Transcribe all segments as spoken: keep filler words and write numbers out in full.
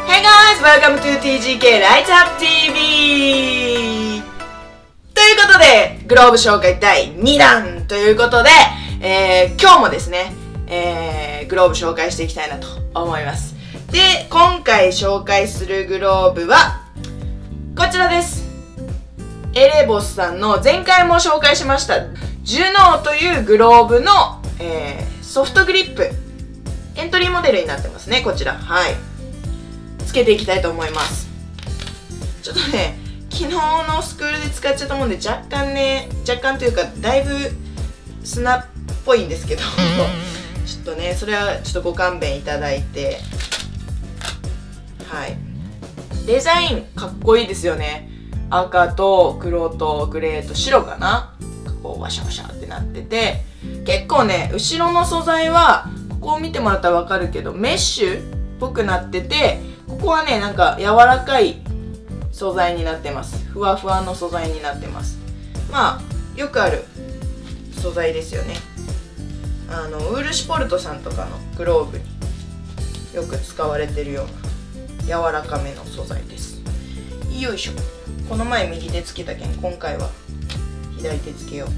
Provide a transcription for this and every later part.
Hey guys! Welcome to ティージーケー Lights Up ティーブイ! ということで、グローブ紹介だいにだんということで、えー、今日もですね、えー、グローブ紹介していきたいなと思います。で、今回紹介するグローブは、こちらです。エレボスさんの前回も紹介しました、ジュノーというグローブの、えー、ソフトグリップ。エントリーモデルになってますね、こちら。はい。つけていきたいと思います。ちょっとね、昨日のスクールで使っちゃったもんで、若干ね、若干というか、だいぶ砂っぽいんですけど、ちょっとね、それはちょっとご勘弁いただいて、はい。デザインかっこいいですよね。赤と黒とグレーと白かな、こうワシャワシャってなってて、結構ね、後ろの素材はここを見てもらったらわかるけど、メッシュっぽくなってて、ここはね、なんか柔らかい素材になってます。ふわふわの素材になってます。まあよくある素材ですよね。あのウールシュポルトさんとかのグローブによく使われてるような柔らかめの素材です。よいしょ。この前右手つけたけん、今回は左手つけよう。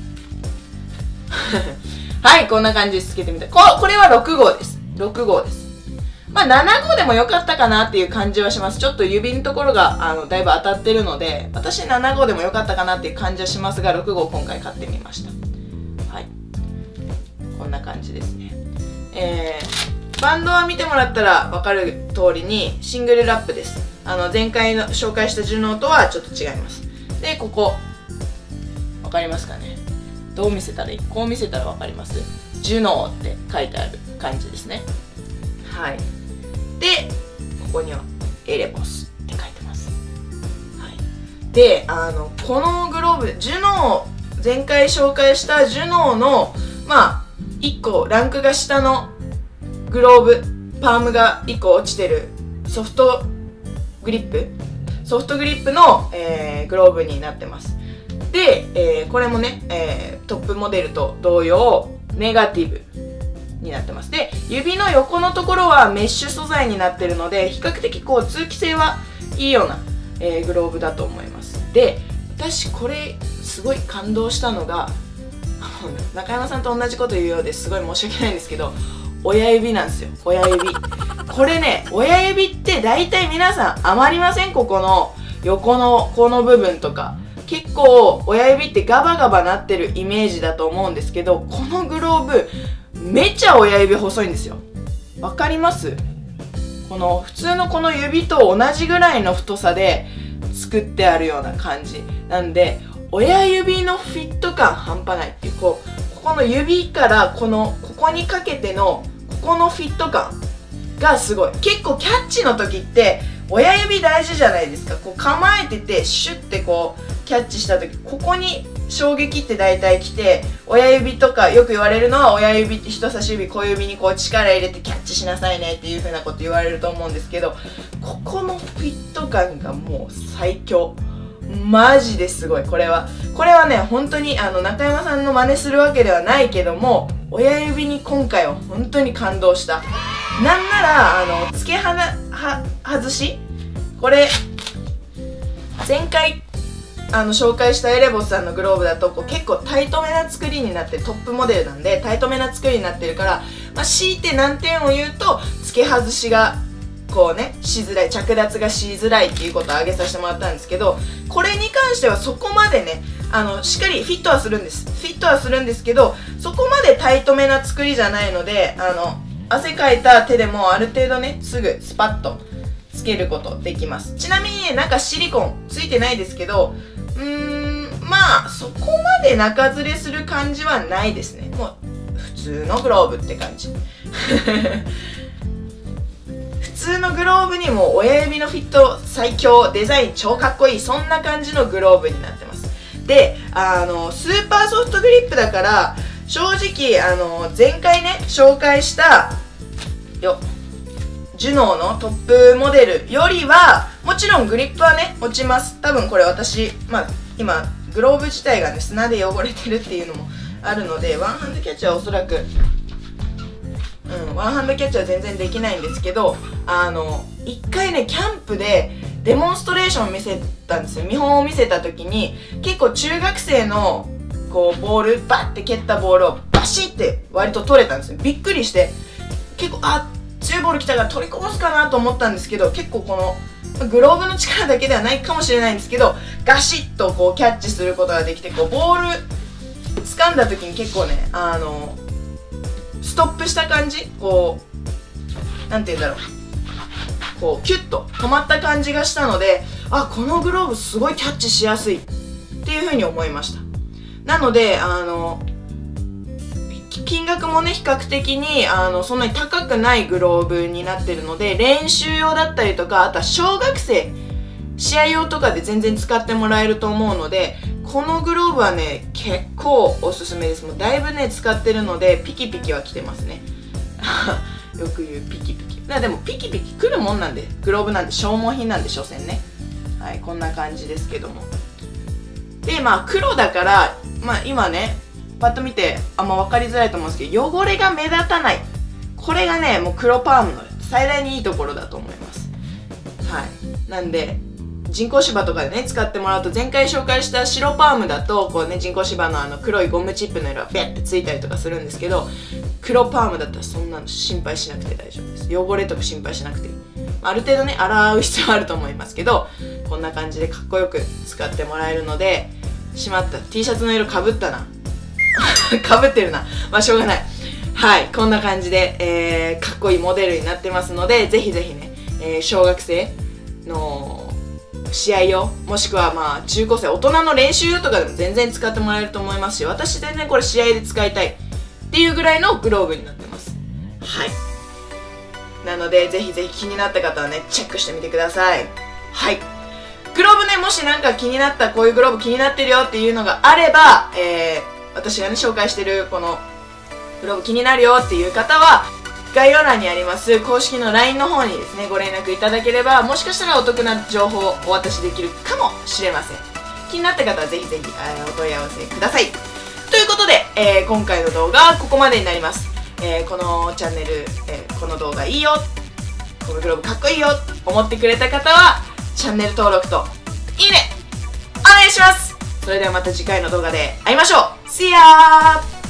はい、こんな感じでつけてみた。ここれはろく号です。ろく号です。まあなな号でもよかったかなっていう感じはします。ちょっと指のところがあのだいぶ当たってるので、私なな号でもよかったかなっていう感じはしますが、ろく号今回買ってみました。はい。こんな感じですね。えー、バンドは見てもらったらわかる通りにシングルラップです。あの前回の紹介したジュノーとはちょっと違います。で、ここ。わかりますかね？どう見せたらいい？こう見せたらわかります？ジュノーって書いてある感じですね。はい。で、ここにはエレボスって書いてます。はい。で、あの、このグローブ、ジュノー、前回紹介したジュノーの、まあ、いっこランクが下のグローブ、パームがいっこ落ちてるソフトグリップソフトグリップの、えー、グローブになってます。で、えー、これもね、えー、トップモデルと同様、ネガティブになってます。で、指の横のところはメッシュ素材になってるので、比較的こう通気性はいいような、えー、グローブだと思います。で、私これすごい感動したのが、中山さんと同じこと言うようですごい申し訳ないんですけど、親指なんですよ。親指。これね、親指って大体皆さん余りません？ここの横のこの部分とか。結構親指ってガバガバなってるイメージだと思うんですけど、このグローブめっちゃ親指細いんですよ。わかります？この普通のこの指と同じぐらいの太さで作ってあるような感じなんで、親指のフィット感半端ないっていう、こうここの指からこのここにかけてのここのフィット感がすごい。結構キャッチの時って親指大事じゃないですか。こう構えててシュッてこうキャッチした時、ここに衝撃って大体きて、親指とかよく言われるのは、親指って人差し指小指にこう力入れてキャッチしなさいねっていう風なこと言われると思うんですけど、ここのフィット感がもう最強。マジですごい。これはこれはね、本当にあの中山さんの真似するわけではないけども、親指に今回は本当に感動した。なんならあの付けはなは外し、これ前回あの紹介したエレボスさんのグローブだとこう結構タイトめな作りになって、トップモデルなんでタイトめな作りになってるから、まあ、強いて難点を言うと付け外しがこうねしづらい、着脱がしづらいっていうことを挙げさせてもらったんですけど、これに関してはそこまでね、あのしっかりフィットはするんです。フィットはするんですけど、そこまでタイトめな作りじゃないので、あの汗かいた手でもある程度ねすぐスパッとつけることできます。ちなみにね、中シリコンついてないですけど、うーん、まあそこまで中ずれする感じはないですね。もう普通のグローブって感じ。普通のグローブにも親指のフィット最強、デザイン超かっこいい、そんな感じのグローブになってます。で、あのスーパーソフトグリップだから、正直あの前回ね紹介したよジュノーのトップモデルよりはもちろんグリップはね落ちます。多分これ私、まあ今グローブ自体がね砂で汚れてるっていうのもあるので、ワンハンドキャッチはおそらくうんワンハンドキャッチは全然できないんですけど、あの一回ねキャンプでデモンストレーションを見せたんですよ。見本を見せた時に結構中学生のこうボールバッて蹴ったボールをバシッて割と取れたんですよ。びっくりして結構あ強いボール来たから取りこぼすかなと思ったんですけど、結構このグローブの力だけではないかもしれないんですけど、ガシッとこうキャッチすることができて、こうボール掴んだ時に結構ねあのストップした感じ、こうなんて言うんだろう、こうキュッと止まった感じがしたので、あこのグローブすごいキャッチしやすいっていうふうに思いました。なのであの金額もね比較的にあのそんなに高くないグローブになってるので、練習用だったりとか、あとは小学生試合用とかで全然使ってもらえると思うので、このグローブはね結構おすすめです。もうだいぶね使ってるのでピキピキはきてますねよく言うピキピキだ、でもピキピキくるもんなんで、グローブなんで消耗品なんで所詮ね。はい、こんな感じですけども。でまあ黒だから、まあ今ねパッと見てあんま分かりづらいと思うんですけど、汚れが目立たない、これがねもう黒パームの最大にいいところだと思います。はい、なんで人工芝とかでね使ってもらうと、前回紹介した白パームだとこうね人工芝のあの黒いゴムチップの色がビャッてついたりとかするんですけど、黒パームだったらそんなの心配しなくて大丈夫です。汚れとか心配しなくていい。ある程度ね洗う必要はあると思いますけど、こんな感じでかっこよく使ってもらえるので、しまった T シャツの色かぶったなかぶってるな、まあしょうがない。はい、こんな感じで、えー、かっこいいモデルになってますので、ぜひぜひね、えー、小学生の試合用、もしくはまあ中高生、大人の練習用とかでも全然使ってもらえると思いますし、私全然これ試合で使いたいっていうぐらいのグローブになってます。はい、なのでぜひぜひ気になった方はねチェックしてみてください。はい、グローブね、もしなんか気になった、こういうグローブ気になってるよっていうのがあれば、えー私がね紹介してるこのグローブ気になるよっていう方は、概要欄にあります公式の ライン の方にですねご連絡いただければ、もしかしたらお得な情報をお渡しできるかもしれません。気になった方はぜひぜひお問い合わせください。ということで、えー、今回の動画はここまでになります。えー、このチャンネル、えー、この動画いいよ、このグローブかっこいいよ思ってくれた方はチャンネル登録といいねお願いします。それではまた次回の動画で会いましょう。See ya!